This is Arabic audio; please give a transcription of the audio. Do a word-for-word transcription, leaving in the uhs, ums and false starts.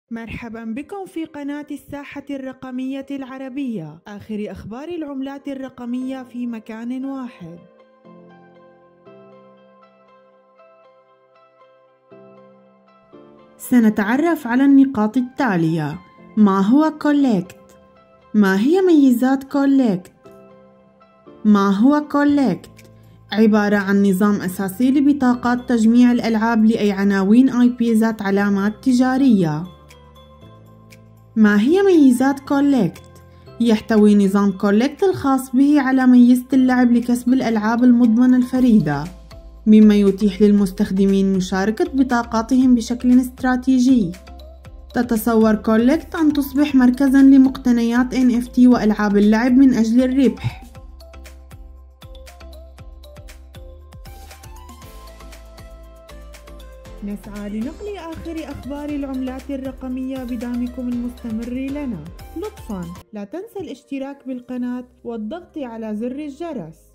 مرحبا بكم في قناة الساحة الرقمية العربية، آخر أخبار العملات الرقمية في مكان واحد. سنتعرف على النقاط التالية: ما هو كولكت؟ ما هي ميزات كولكت؟ ما هو كولكت؟ عبارة عن نظام أساسي لبطاقات تجميع الألعاب لأي عناوين آي بي ذات علامات تجارية. ما هي ميزات كولكت؟ يحتوي نظام كولكت الخاص به على ميزة اللعب لكسب الألعاب المضمنة الفريدة، مما يتيح للمستخدمين مشاركة بطاقاتهم بشكل استراتيجي. تتصور كولكت أن تصبح مركزاً لمقتنيات إن إف تي وألعاب اللعب من أجل الربح. نسعى لنقل آخر أخبار العملات الرقمية بدعمكم المستمر لنا. لطفاً لا تنسى الاشتراك بالقناة والضغط على زر الجرس.